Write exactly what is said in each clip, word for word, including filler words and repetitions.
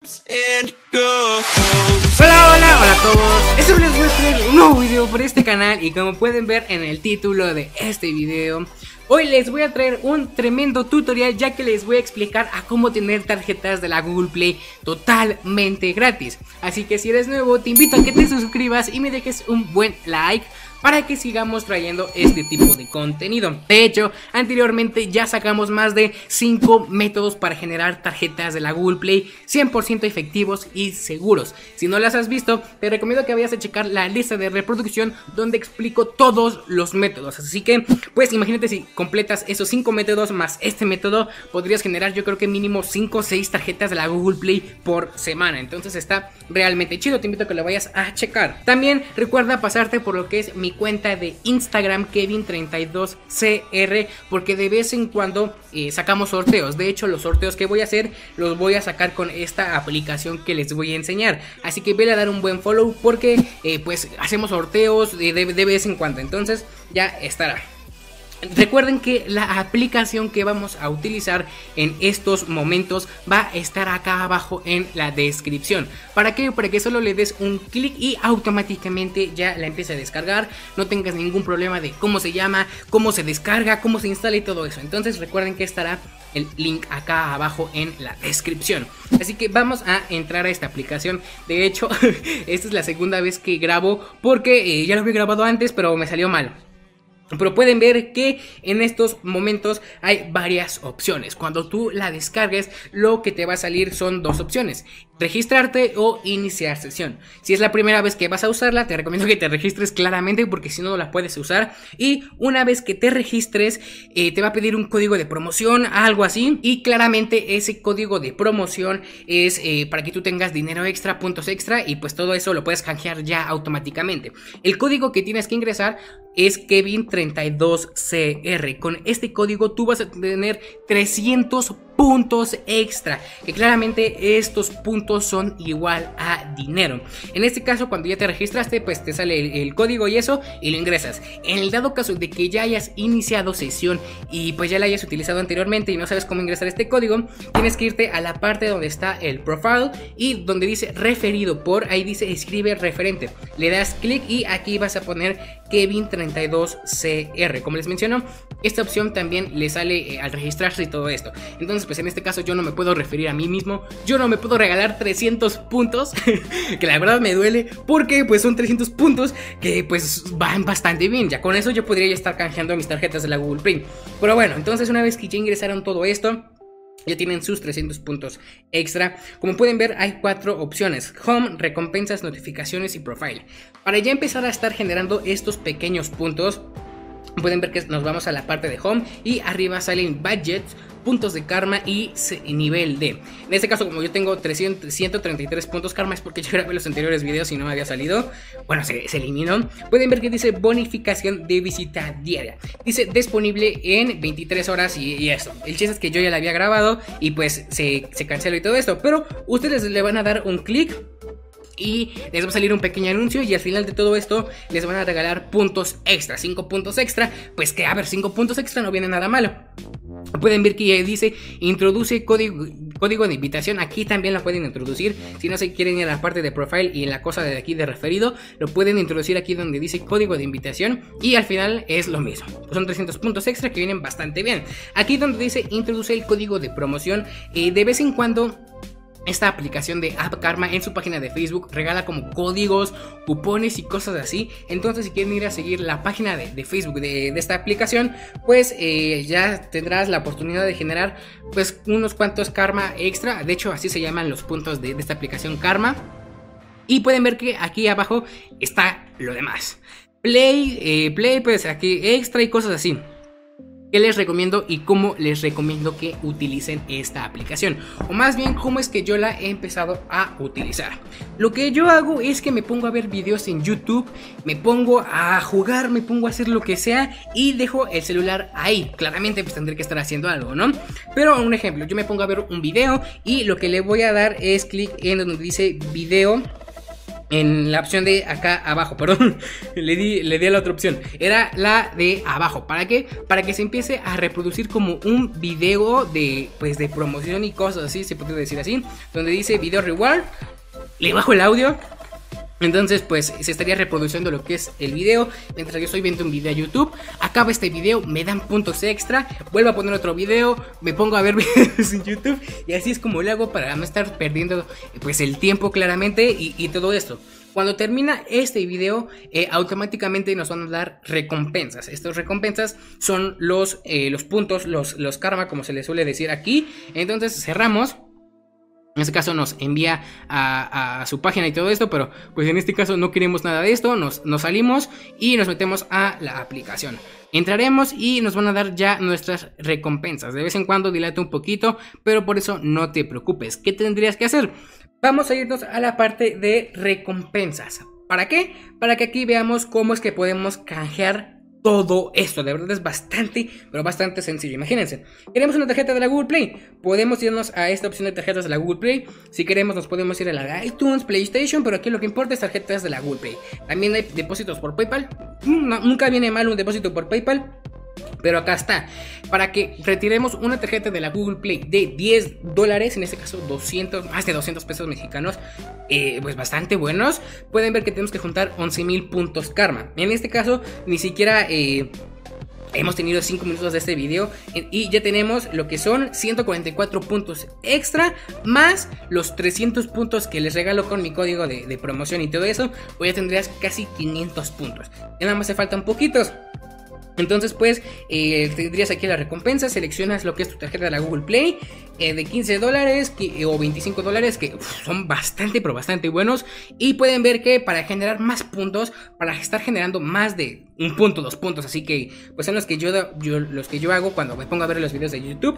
Hola, hola, hola a todos. Este les voy a traer un nuevo video por este canal. Y como pueden ver en el título de este video, hoy les voy a traer un tremendo tutorial, ya que les voy a explicar a cómo tener tarjetas de la Google Play totalmente gratis. Así que si eres nuevo, te invito a que te suscribas y me dejes un buen like para que sigamos trayendo este tipo de contenido. De hecho, anteriormente ya sacamos más de cinco métodos para generar tarjetas de la Google Play cien por ciento efectivos y seguros. Si no las has visto, te recomiendo que vayas a checar la lista de reproducción donde explico todos los métodos. Así que, pues imagínate, si completas esos cinco métodos más este método, podrías generar yo creo que mínimo cinco o seis tarjetas de la Google Play por semana. Entonces está realmente chido, te invito a que lo vayas a checar. También recuerda pasarte por lo que es mi cuenta de Instagram, Kevin treinta y dos C R, porque de vez en cuando eh, sacamos sorteos. De hecho, los sorteos que voy a hacer los voy a sacar con esta aplicación que les voy a enseñar. Así que vele a dar un buen follow, porque eh, pues hacemos sorteos de, de, de vez en cuando. Entonces ya estará. Recuerden que la aplicación que vamos a utilizar en estos momentos va a estar acá abajo en la descripción. ¿Para qué? Para que solo le des un clic y automáticamente ya la empiece a descargar. No tengas ningún problema de cómo se llama, cómo se descarga, cómo se instala y todo eso. Entonces recuerden que estará el link acá abajo en la descripción. Así que vamos a entrar a esta aplicación. De hecho, esta es la segunda vez que grabo, porque eh, ya lo había grabado antes, pero me salió mal. Pero pueden ver que en estos momentos hay varias opciones. Cuando tú la descargues, lo que te va a salir son dos opciones: registrarte o iniciar sesión. Si es la primera vez que vas a usarla, te recomiendo que te registres claramente, porque si no, no la puedes usar. Y una vez que te registres, eh, te va a pedir un código de promoción, algo así. Y claramente ese código de promoción es eh, para que tú tengas dinero extra, puntos extra, y pues todo eso lo puedes canjear ya automáticamente. El código que tienes que ingresar es Kevin treinta y dos C R. Con este código tú vas a tener trescientos puntos extra, que claramente estos puntos son igual a dinero. En este caso, cuando ya te registraste, pues te sale el, el código y eso, y lo ingresas. En el dado caso de que ya hayas iniciado sesión y pues ya la hayas utilizado anteriormente y no sabes cómo ingresar este código, tienes que irte a la parte donde está el profile y donde dice referido por, ahí dice escribe referente. Le das clic y aquí vas a poner Kevin treinta y dos C R. Como les menciono, esta opción también le sale eh, al registrarse y todo esto. Entonces, pues en este caso yo no me puedo referir a mí mismo, yo no me puedo regalar trescientos puntos, que la verdad me duele, porque pues son trescientos puntos que pues van bastante bien. Ya con eso yo podría ya estar canjeando mis tarjetas de la Google Play. Pero bueno, entonces una vez que ya ingresaron todo esto, ya tienen sus trescientos puntos extra. Como pueden ver, hay cuatro opciones: Home, recompensas, notificaciones y Profile. Para ya empezar a estar generando estos pequeños puntos, pueden ver que nos vamos a la parte de Home y arriba salen Budgets, puntos de karma y nivel D. En este caso, como yo tengo ciento treinta y tres puntos karma, es porque yo grabé los anteriores videos y no me había salido. Bueno, se, se eliminó. Pueden ver que dice bonificación de visita diaria. Dice disponible en veintitrés horas y, y eso. El chiste es que yo ya la había grabado y pues se, se canceló y todo esto. Pero ustedes le van a dar un clic y les va a salir un pequeño anuncio, y al final de todo esto les van a regalar puntos extra, cinco puntos extra. Pues que a ver, cinco puntos extra no viene nada malo. Pueden ver que dice introduce código, código de invitación. Aquí también lo pueden introducir. Si no se quieren ir a la parte de profile y en la cosa de aquí de referido, lo pueden introducir aquí donde dice código de invitación, y al final es lo mismo. Pues son trescientos puntos extra que vienen bastante bien. Aquí donde dice introduce el código de promoción, eh, de vez en cuando esta aplicación de App Karma en su página de Facebook regala como códigos, cupones y cosas así. Entonces, si quieren ir a seguir la página de, de Facebook de, de esta aplicación, pues eh, ya tendrás la oportunidad de generar pues unos cuantos karma extra. De hecho, así se llaman los puntos de, de esta aplicación, Karma. Y pueden ver que aquí abajo está lo demás: Play, eh, Play, pues aquí extra y cosas así. ¿Qué les recomiendo y cómo les recomiendo que utilicen esta aplicación? O más bien, cómo es que yo la he empezado a utilizar. Lo que yo hago es que me pongo a ver videos en YouTube, me pongo a jugar, me pongo a hacer lo que sea y dejo el celular ahí. Claramente pues tendré que estar haciendo algo, ¿no? Pero un ejemplo, yo me pongo a ver un video y lo que le voy a dar es clic en donde dice video en la opción de acá abajo, perdón, le di, le di a la otra opción. Era la de abajo. ¿Para qué? Para que se empiece a reproducir como un video de, pues, de promoción y cosas así, se puede decir así, donde dice video reward. Le bajo el audio. Entonces pues se estaría reproduciendo lo que es el video mientras yo estoy viendo un video a YouTube. Acaba este video, me dan puntos extra, vuelvo a poner otro video, me pongo a ver videos en YouTube. Y así es como lo hago para no estar perdiendo pues el tiempo claramente y, y todo esto. Cuando termina este video, eh, automáticamente nos van a dar recompensas. Estas recompensas son los, eh, los puntos, los, los karma, como se les suele decir aquí. Entonces cerramos. En este caso nos envía a, a su página y todo esto, pero pues en este caso no queremos nada de esto. Nos, nos salimos y nos metemos a la aplicación. Entraremos y nos van a dar ya nuestras recompensas. De vez en cuando dilata un poquito, pero por eso no te preocupes. ¿Qué tendrías que hacer? Vamos a irnos a la parte de recompensas. ¿Para qué? Para que aquí veamos cómo es que podemos canjear todo esto. De verdad es bastante, pero bastante sencillo. Imagínense, queremos una tarjeta de la Google Play, podemos irnos a esta opción de tarjetas de la Google Play. Si queremos nos podemos ir a la iTunes, PlayStation, pero aquí lo que importa es tarjetas de la Google Play. También hay depósitos por PayPal. No, nunca viene mal un depósito por PayPal, pero acá está, para que retiremos una tarjeta de la Google Play de diez dólares, en este caso doscientos, más de doscientos pesos mexicanos, eh, pues bastante buenos. Pueden ver que tenemos que juntar once mil puntos karma. En este caso ni siquiera eh, hemos tenido cinco minutos de este video y ya tenemos lo que son ciento cuarenta y cuatro puntos extra, más los trescientos puntos que les regalo con mi código de, de promoción y todo eso. Pues ya tendrías casi quinientos puntos. Ya nada más se faltan poquitos. Entonces pues eh, tendrías aquí la recompensa, seleccionas lo que es tu tarjeta de la Google Play, eh, de quince dólares que, o veinticinco dólares, que uf, son bastante pero bastante buenos. Y pueden ver que para generar más puntos, para estar generando más de un punto, dos puntos, así que pues son los que yo, yo, los que yo hago cuando me pongo a ver los videos de YouTube.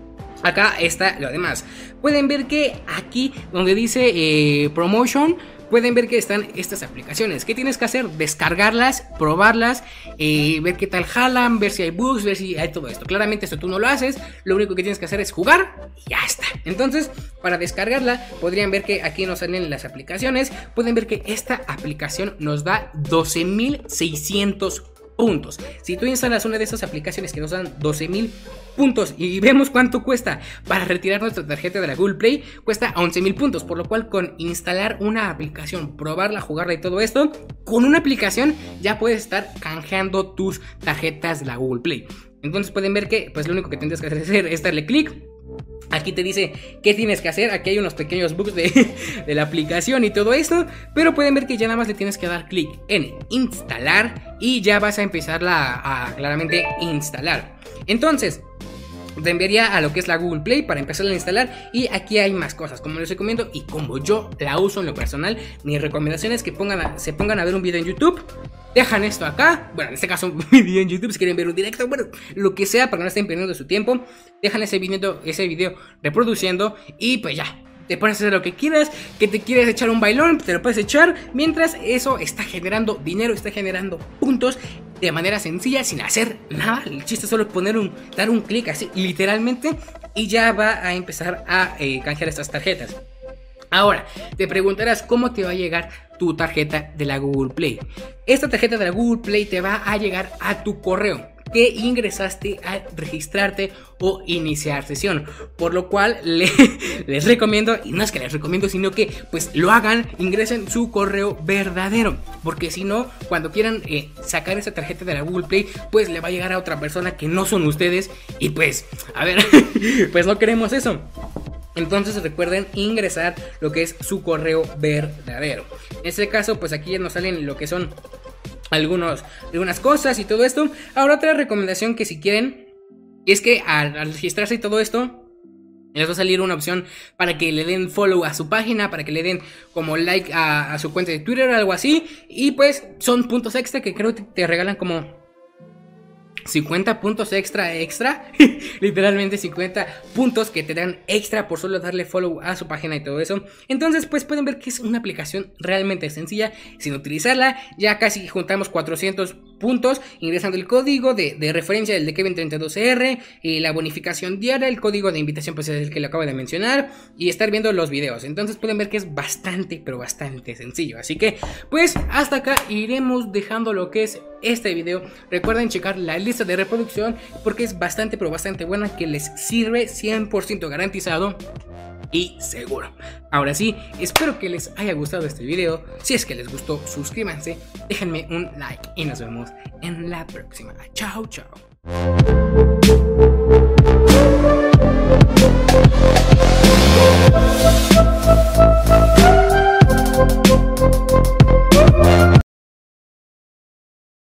Acá está lo demás. Pueden ver que aquí donde dice eh, Promotion, pueden ver que están estas aplicaciones. ¿Qué tienes que hacer? Descargarlas, probarlas, eh, ver qué tal jalan, ver si hay bugs, ver si hay todo esto. Claramente esto tú no lo haces, lo único que tienes que hacer es jugar y ya está. Entonces, para descargarla, podrían ver que aquí nos salen las aplicaciones. Pueden ver que esta aplicación nos da doce mil seiscientos puntos. Si tú instalas una de esas aplicaciones que nos dan doce mil puntos y vemos cuánto cuesta para retirar nuestra tarjeta de la Google Play, cuesta once mil puntos, por lo cual con instalar una aplicación, probarla, jugarla y todo esto, con una aplicación ya puedes estar canjeando tus tarjetas de la Google Play. Entonces pueden ver que pues lo único que tendrás que hacer es darle clic. Aquí te dice qué tienes que hacer. Aquí hay unos pequeños bugs de, de la aplicación y todo esto, pero pueden ver que ya nada más le tienes que dar clic en instalar y ya vas a empezarla a, a claramente instalar. Entonces te enviaría a lo que es la Google Play para empezar a instalar. Y aquí hay más cosas, como les recomiendo y como yo la uso en lo personal. Mi recomendación es que pongan a, se pongan a ver un video en YouTube. Dejan esto acá, bueno, en este caso un video en YouTube, si quieren ver un directo, bueno, lo que sea, para que no estén perdiendo su tiempo. Dejan ese video, ese video reproduciendo y pues ya, te puedes hacer lo que quieras. Que te quieres echar un bailón, te lo puedes echar, mientras eso está generando dinero, está generando puntos de manera sencilla, sin hacer nada. El chiste es solo poner un, dar un clic así, literalmente, y ya va a empezar a eh, canjear estas tarjetas. Ahora, te preguntarás cómo te va a llegar tu tarjeta de la Google Play. Esta tarjeta de la Google Play te va a llegar a tu correo que ingresaste al registrarte o iniciar sesión, por lo cual le, les recomiendo, y no es que les recomiendo, sino que pues lo hagan, ingresen su correo verdadero, porque si no, cuando quieran eh, sacar esa tarjeta de la Google Play, pues le va a llegar a otra persona que no son ustedes, y pues, a ver, pues no queremos eso. Entonces recuerden ingresar lo que es su correo verdadero. En este caso pues aquí ya nos salen lo que son algunos, algunas cosas y todo esto. Ahora otra recomendación que si quieren es que al, al registrarse y todo esto les va a salir una opción para que le den follow a su página, para que le den como like a, a su cuenta de Twitter o algo así. Y pues son puntos extra que creo que te regalan como cincuenta puntos extra extra literalmente cincuenta puntos que te dan extra por solo darle follow a su página y todo eso. Entonces pues pueden ver que es una aplicación realmente sencilla, sin utilizarla. Ya casi juntamos cuatrocientos puntos ingresando el código de, de referencia del de Kevin treinta y dos R y la bonificación diaria, el código de invitación pues es el que le acabo de mencionar y estar viendo los videos. Entonces pueden ver que es bastante pero bastante sencillo. Así que pues hasta acá iremos dejando lo que es este video. Recuerden checar la lista de reproducción porque es bastante pero bastante buena, que les sirve cien por ciento garantizado y seguro. Ahora sí, espero que les haya gustado este video. Si es que les gustó, suscríbanse, déjenme un like y nos vemos en la próxima. Chao, chao.